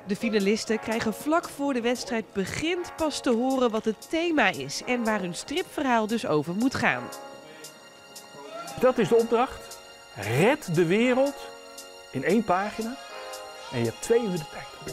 De finalisten krijgen vlak voor de wedstrijd begint pas te horen wat het thema is en waar hun stripverhaal dus over moet gaan. Dat is de opdracht. Red de wereld in 1 pagina en je hebt 2 uur de tijd.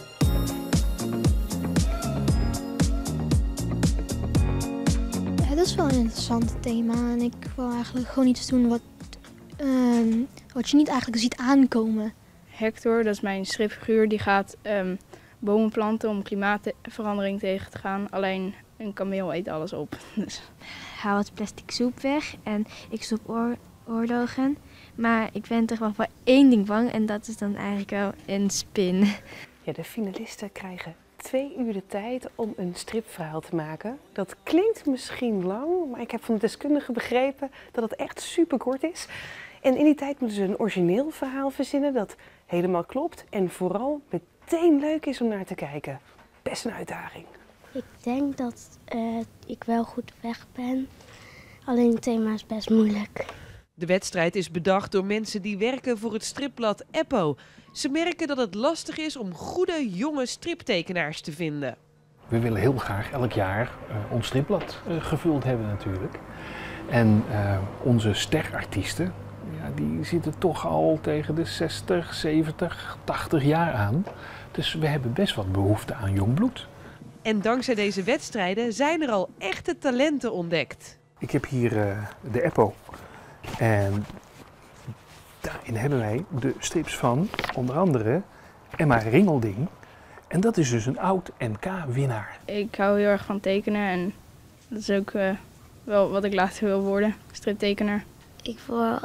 Het is wel een interessant thema en ik wil eigenlijk gewoon iets doen wat je niet eigenlijk ziet aankomen. Hector, dat is mijn stripfiguur, die gaat bomen planten om klimaatverandering tegen te gaan. Alleen een kameel eet alles op. Dus. Haal het plastic soep weg en ik stop oorlogen. Maar ik ben toch wel voor 1 ding bang en dat is dan eigenlijk wel een spin. Ja, de finalisten krijgen 2 uur de tijd om een stripverhaal te maken. Dat klinkt misschien lang, maar ik heb van de deskundigen begrepen dat het echt super kort is. En in die tijd moeten ze een origineel verhaal verzinnen dat helemaal klopt en vooral meteen leuk is om naar te kijken. Best een uitdaging. Ik denk dat ik wel goed weg ben, alleen het thema is best moeilijk. De wedstrijd is bedacht door mensen die werken voor het stripblad Eppo. Ze merken dat het lastig is om goede, jonge striptekenaars te vinden. We willen heel graag elk jaar ons stripblad gevuld hebben natuurlijk. En onze sterartiesten, ja, die zitten toch al tegen de 60, 70, 80 jaar aan. Dus we hebben best wat behoefte aan jong bloed. En dankzij deze wedstrijden zijn er al echte talenten ontdekt. Ik heb hier de Eppo. En daarin hebben wij de strips van onder andere Emma Ringelding. En dat is dus een oud NK-winnaar. Ik hou heel erg van tekenen en dat is ook wel wat ik later wil worden, striptekenaar. Ik wil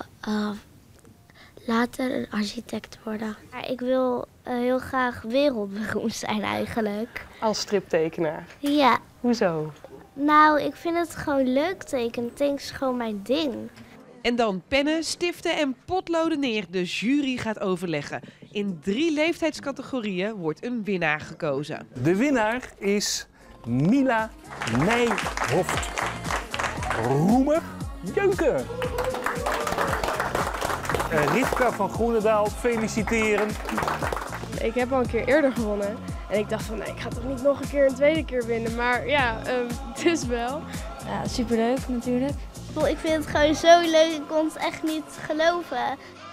later een architect worden. Ik wil heel graag wereldberoemd zijn eigenlijk. Als striptekenaar? Ja. Hoezo? Nou, ik vind het gewoon leuk tekenen. Tekenen is gewoon mijn ding. En dan pennen, stiften en potloden neer. De jury gaat overleggen. In 3 leeftijdscategorieën wordt een winnaar gekozen. De winnaar is Mila Nijhoft. Roemer Jeuken. Rivka van Groenendaal, feliciteren. Ik heb al een keer eerder gewonnen. En ik dacht van, nee, ik ga toch niet nog een keer een tweede keer winnen. Maar ja, dus wel. Ja, superleuk natuurlijk. Ik vind het gewoon zo leuk, ik kon het echt niet geloven.